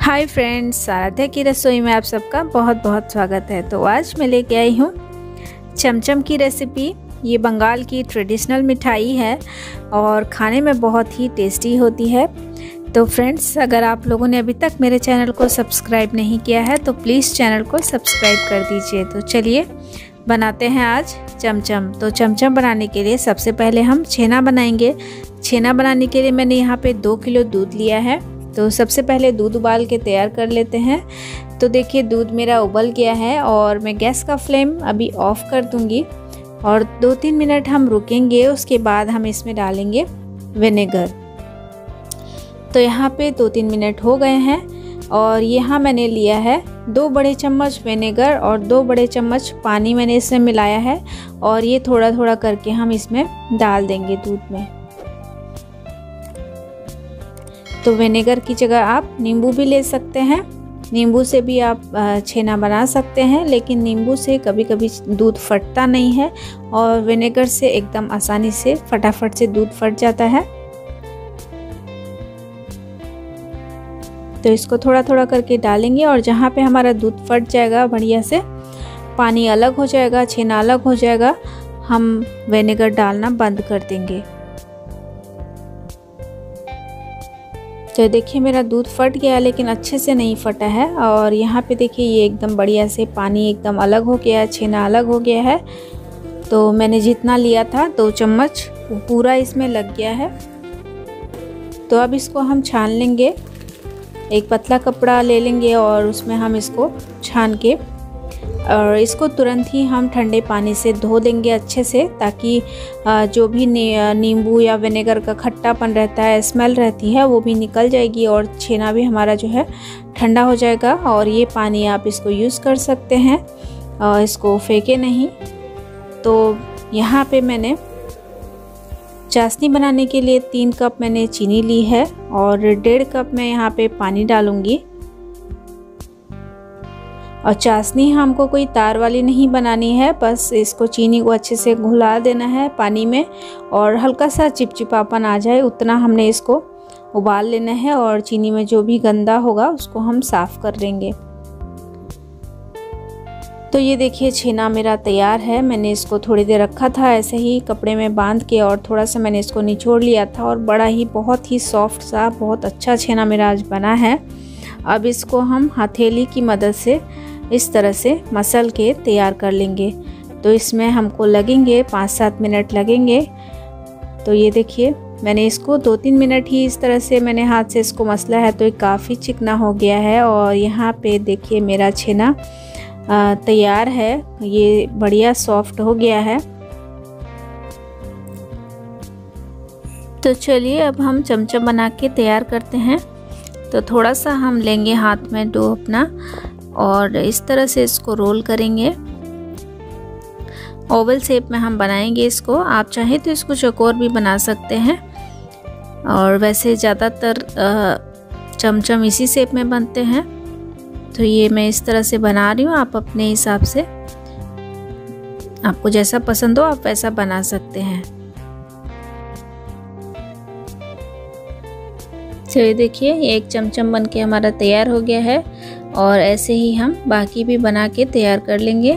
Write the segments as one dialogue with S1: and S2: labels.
S1: Hi friends, Aaradhya की रसोई में आप सबका बहुत बहुत स्वागत है। तो आज मैं लेके आई हूँ चमचम की रेसिपी। ये बंगाल की ट्रेडिशनल मिठाई है और खाने में बहुत ही टेस्टी होती है। तो फ्रेंड्स, अगर आप लोगों ने अभी तक मेरे चैनल को सब्सक्राइब नहीं किया है तो प्लीज़ चैनल को सब्सक्राइब कर दीजिए। तो चलिए बनाते हैं आज चमचम। तो चमचम बनाने के लिए सबसे पहले हम छेना बनाएंगे। छेना बनाने के लिए मैंने यहाँ पे 2 किलो दूध लिया है। तो सबसे पहले दूध उबाल के तैयार कर लेते हैं। तो देखिए दूध मेरा उबल गया है और मैं गैस का फ्लेम अभी ऑफ कर दूंगी और 2-3 मिनट हम रुकेंगे। उसके बाद हम इसमें डालेंगे विनेगर। तो यहाँ पे 2-3 मिनट हो गए हैं और यहाँ मैंने लिया है 2 बड़े चम्मच विनेगर और 2 बड़े चम्मच पानी मैंने इसमें मिलाया है और ये थोड़ा थोड़ा करके हम इसमें डाल देंगे दूध में। तो विनेगर की जगह आप नींबू भी ले सकते हैं। नींबू से भी आप छेना बना सकते हैं, लेकिन नींबू से कभी कभी दूध फटता नहीं है और विनेगर से एकदम आसानी से फटाफट से दूध फट जाता है। तो इसको थोड़ा थोड़ा करके डालेंगे और जहाँ पे हमारा दूध फट जाएगा बढ़िया से, पानी अलग हो जाएगा, छेना अलग हो जाएगा, हम विनेगर डालना बंद कर देंगे। तो देखिए मेरा दूध फट गया लेकिन अच्छे से नहीं फटा है और यहाँ पे देखिए ये एकदम बढ़िया से पानी एकदम अलग हो गया है, छेना अलग हो गया है। तो मैंने जितना लिया था 2 चम्मच पूरा इसमें लग गया है। तो अब इसको हम छान लेंगे। एक पतला कपड़ा ले लेंगे और उसमें हम इसको छान के और इसको तुरंत ही हम ठंडे पानी से धो देंगे अच्छे से, ताकि जो भी नींबू या विनेगर का खट्टापन रहता है, स्मेल रहती है, वो भी निकल जाएगी और छेना भी हमारा जो है ठंडा हो जाएगा। और ये पानी आप इसको यूज़ कर सकते हैं, इसको फेंके नहीं। तो यहाँ पे मैंने चाशनी बनाने के लिए 3 कप मैंने चीनी ली है और 1.5 कप मैं यहाँ पे पानी डालूँगी। और चाशनी हमको कोई तार वाली नहीं बनानी है, बस इसको चीनी को अच्छे से घुला देना है पानी में और हल्का सा चिपचिपापन आ जाए उतना हमने इसको उबाल लेना है और चीनी में जो भी गंदा होगा उसको हम साफ़ कर लेंगे। तो ये देखिए छेना मेरा तैयार है। मैंने इसको थोड़ी देर रखा था ऐसे ही कपड़े में बांध के और थोड़ा सा मैंने इसको निचोड़ लिया था और बड़ा ही बहुत ही सॉफ्ट सा बहुत अच्छा छेना मेरा आज बना है। अब इसको हम हथेली की मदद से इस तरह से मसल के तैयार कर लेंगे। तो इसमें हमको लगेंगे 5-7 मिनट लगेंगे। तो ये देखिए मैंने इसको 2-3 मिनट ही इस तरह से मैंने हाथ से इसको मसला है, तो ये काफ़ी चिकना हो गया है। और यहाँ पे देखिए मेरा छेना तैयार है, ये बढ़िया सॉफ्ट हो गया है। तो चलिए अब हम चमचम बना के तैयार करते हैं। तो थोड़ा सा हम लेंगे हाथ में डो अपना और इस तरह से इसको रोल करेंगे। ओवल शेप में हम बनाएंगे इसको। आप चाहें तो इसको चौकोर भी बना सकते हैं और वैसे ज़्यादातर चमचम इसी शेप में बनते हैं। तो ये मैं इस तरह से बना रही हूँ, आप अपने हिसाब से, आपको जैसा पसंद हो आप वैसा बना सकते हैं। तो ये देखिए एक चमचम बन के हमारा तैयार हो गया है और ऐसे ही हम बाकी भी बना के तैयार कर लेंगे।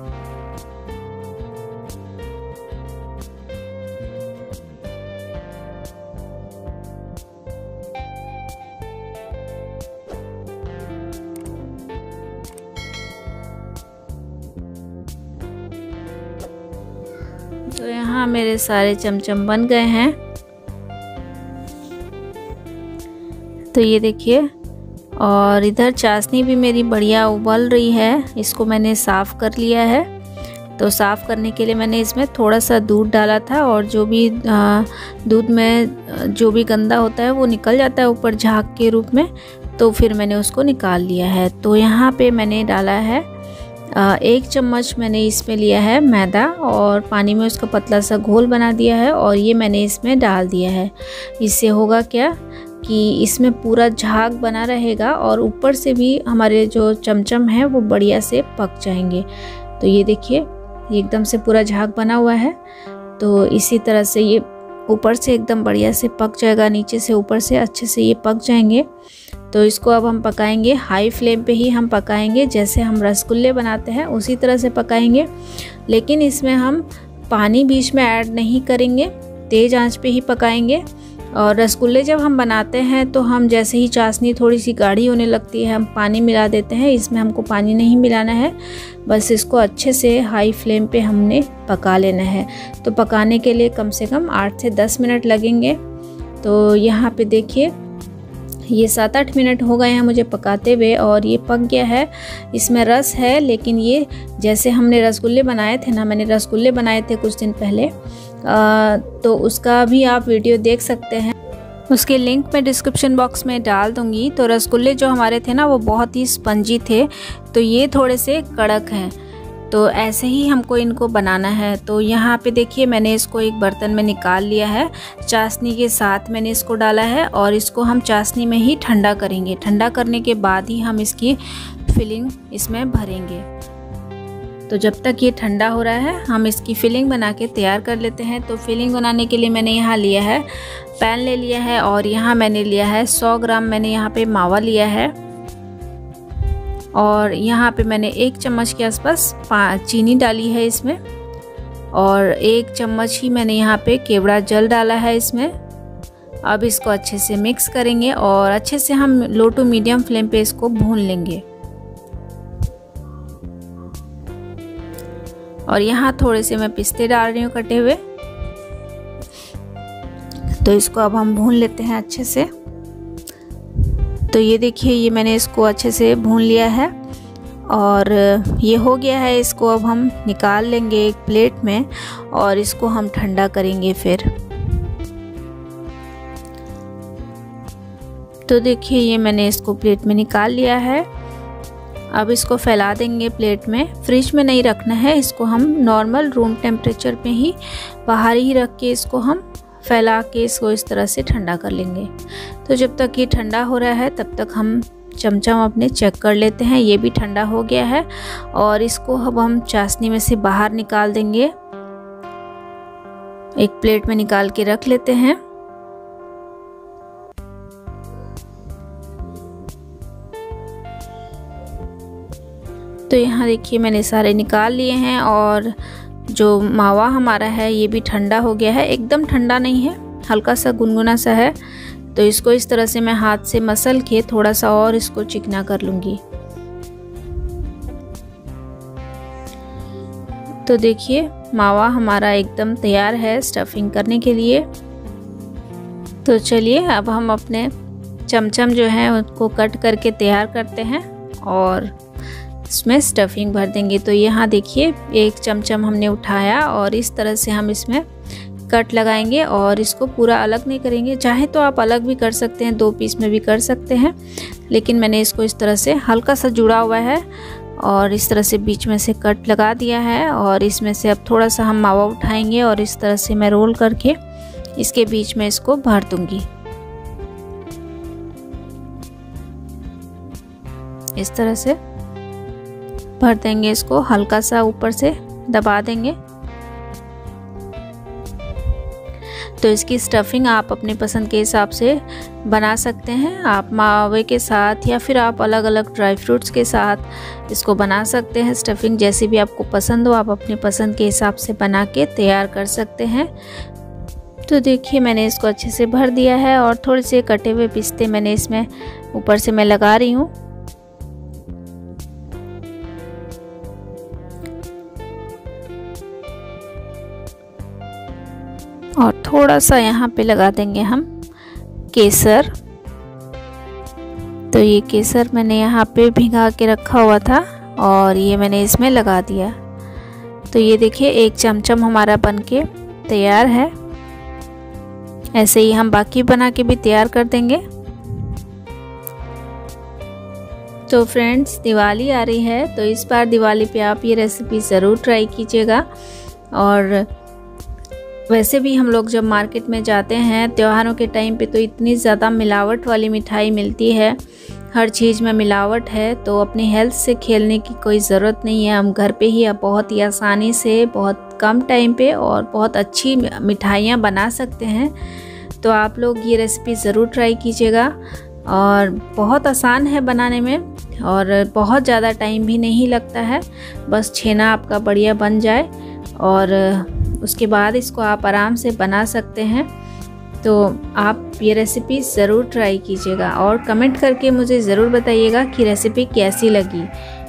S1: तो यहाँ मेरे सारे चमचम बन गए हैं। तो ये देखिए, और इधर चाशनी भी मेरी बढ़िया उबल रही है। इसको मैंने साफ़ कर लिया है। तो साफ़ करने के लिए मैंने इसमें थोड़ा सा दूध डाला था और जो भी दूध में जो भी गंदा होता है वो निकल जाता है ऊपर झाग के रूप में। तो फिर मैंने उसको निकाल लिया है। तो यहाँ पे मैंने डाला है 1 चम्मच मैंने इसमें लिया है मैदा और पानी में उसका पतला सा घोल बना दिया है और ये मैंने इसमें डाल दिया है। इससे होगा क्या कि इसमें पूरा झाग बना रहेगा और ऊपर से भी हमारे जो चमचम हैं वो बढ़िया से पक जाएंगे। तो ये देखिए ये एकदम से पूरा झाग बना हुआ है। तो इसी तरह से ये ऊपर से एकदम बढ़िया से पक जाएगा, नीचे से ऊपर से अच्छे से ये पक जाएंगे। तो इसको अब हम पकाएंगे, हाई फ्लेम पे ही हम पकाएंगे, जैसे हम रसगुल्ले बनाते हैं उसी तरह से पकाएंगे। लेकिन इसमें हम पानी बीच में ऐड नहीं करेंगे, तेज़ आंच पे ही पकाएंगे। और रसगुल्ले जब हम बनाते हैं तो हम जैसे ही चाशनी थोड़ी सी गाढ़ी होने लगती है हम पानी मिला देते हैं, इसमें हमको पानी नहीं मिलाना है, बस इसको अच्छे से हाई फ्लेम पे हमने पका लेना है। तो पकाने के लिए कम से कम 8 से 10 मिनट लगेंगे। तो यहाँ पे देखिए ये 7-8 मिनट हो गए हैं मुझे पकाते हुए और ये पक गया है। इसमें रस है, लेकिन ये जैसे हमने रसगुल्ले बनाए थे ना, मैंने रसगुल्ले बनाए थे कुछ दिन पहले, तो उसका भी आप वीडियो देख सकते हैं, उसके लिंक मैं डिस्क्रिप्शन बॉक्स में डाल दूंगी। तो रसगुल्ले जो हमारे थे ना वो बहुत ही स्पंजी थे, तो ये थोड़े से कड़क हैं। तो ऐसे ही हमको इनको बनाना है। तो यहाँ पे देखिए मैंने इसको एक बर्तन में निकाल लिया है, चाशनी के साथ मैंने इसको डाला है और इसको हम चाशनी में ही ठंडा करेंगे। ठंडा करने के बाद ही हम इसकी फिलिंग इसमें भरेंगे। तो जब तक ये ठंडा हो रहा है हम इसकी फिलिंग बना के तैयार कर लेते हैं। तो फिलिंग बनाने के लिए मैंने यहाँ लिया है, पैन ले लिया है और यहाँ मैंने लिया है 100 ग्राम मैंने यहाँ पे मावा लिया है और यहाँ पे मैंने 1 चम्मच के आसपास चीनी डाली है इसमें और 1 चम्मच ही मैंने यहाँ पे केवड़ा जल डाला है इसमें। अब इसको अच्छे से मिक्स करेंगे और अच्छे से हम लो टू मीडियम फ्लेम पे इसको भून लेंगे। और यहाँ थोड़े से मैं पिस्ते डाल रही हूँ कटे हुए। तो इसको अब हम भून लेते हैं अच्छे से। तो ये देखिए ये मैंने इसको अच्छे से भून लिया है और ये हो गया है। इसको अब हम निकाल लेंगे एक प्लेट में और इसको हम ठंडा करेंगे फिर। तो देखिए ये मैंने इसको प्लेट में निकाल लिया है। अब इसको फैला देंगे प्लेट में, फ्रिज में नहीं रखना है इसको, हम नॉर्मल रूम टेम्परेचर पे ही बाहर ही रख के इसको हम फैला के इसको इस तरह से ठंडा कर लेंगे। तो जब तक ये ठंडा हो रहा है तब तक हम चमचम अपने चेक कर लेते हैं। ये भी ठंडा हो गया है और इसको अब हम चाशनी में से बाहर निकाल देंगे, एक प्लेट में निकाल के रख लेते हैं। तो यहाँ देखिए मैंने सारे निकाल लिए हैं और जो मावा हमारा है ये भी ठंडा हो गया है, एकदम ठंडा नहीं है, हल्का सा गुनगुना सा है। तो इसको इस तरह से मैं हाथ से मसल के थोड़ा सा और इसको चिकना कर लूँगी। तो देखिए मावा हमारा एकदम तैयार है स्टफिंग करने के लिए। तो चलिए अब हम अपने चमचम जो है उसको कट करके तैयार करते हैं और इसमें स्टफिंग भर देंगे। तो यहाँ देखिए 1 चमचम हमने उठाया और इस तरह से हम इसमें कट लगाएंगे और इसको पूरा अलग नहीं करेंगे, चाहे तो आप अलग भी कर सकते हैं, 2 पीस में भी कर सकते हैं, लेकिन मैंने इसको इस तरह से हल्का सा जुड़ा हुआ है और इस तरह से बीच में से कट लगा दिया है। और इसमें से अब थोड़ा सा हम मावा उठाएंगे और इस तरह से मैं रोल करके इसके बीच में इसको भर दूंगी। इस तरह से भर देंगे, इसको हल्का सा ऊपर से दबा देंगे। तो इसकी स्टफिंग आप अपने पसंद के हिसाब से बना सकते हैं, आप मावे के साथ या फिर आप अलग अलग ड्राई फ्रूट्स के साथ इसको बना सकते हैं। स्टफिंग जैसी भी आपको पसंद हो आप अपने पसंद के हिसाब से बना के तैयार कर सकते हैं। तो देखिए मैंने इसको अच्छे से भर दिया है और थोड़े से कटे हुए पिस्ते मैंने इसमें ऊपर से मैं लगा रही हूँ। और थोड़ा सा यहाँ पे लगा देंगे हम केसर। तो ये केसर मैंने यहाँ पे भिगा के रखा हुआ था और ये मैंने इसमें लगा दिया। तो ये देखिए 1 चमचम हमारा बनके तैयार है। ऐसे ही हम बाकी बना के भी तैयार कर देंगे। तो फ्रेंड्स दिवाली आ रही है, तो इस बार दिवाली पे आप ये रेसिपी ज़रूर ट्राई कीजिएगा। और वैसे भी हम लोग जब मार्केट में जाते हैं त्योहारों के टाइम पे तो इतनी ज़्यादा मिलावट वाली मिठाई मिलती है, हर चीज़ में मिलावट है। तो अपनी हेल्थ से खेलने की कोई ज़रूरत नहीं है, हम घर पे ही बहुत ही आसानी से बहुत बहुत कम टाइम पे और बहुत अच्छी मिठाइयाँ बना सकते हैं। तो आप लोग ये रेसिपी ज़रूर ट्राई कीजिएगा और बहुत आसान है बनाने में और बहुत ज़्यादा टाइम भी नहीं लगता है। बस छेना आपका बढ़िया बन जाए और उसके बाद इसको आप आराम से बना सकते हैं। तो आप ये रेसिपी ज़रूर ट्राई कीजिएगा और कमेंट करके मुझे ज़रूर बताइएगा कि रेसिपी कैसी लगी।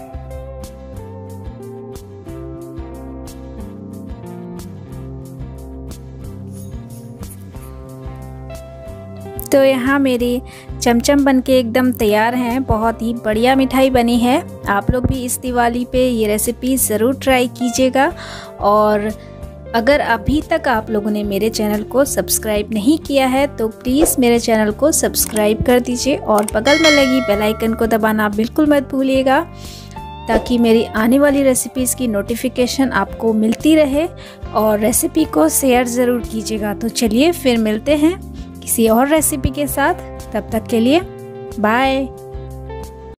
S1: तो यहाँ मेरी चमचम बनके एकदम तैयार हैं। बहुत ही बढ़िया मिठाई बनी है। आप लोग भी इस दिवाली पे ये रेसिपी ज़रूर ट्राई कीजिएगा। और अगर अभी तक आप लोगों ने मेरे चैनल को सब्सक्राइब नहीं किया है तो प्लीज़ मेरे चैनल को सब्सक्राइब कर दीजिए और बगल में लगी बेल आइकन को दबाना बिल्कुल मत भूलिएगा, ताकि मेरी आने वाली रेसिपीज़ की नोटिफिकेशन आपको मिलती रहे। और रेसिपी को शेयर ज़रूर कीजिएगा। तो चलिए फिर मिलते हैं किसी और रेसिपी के साथ। तब तक के लिए बाय।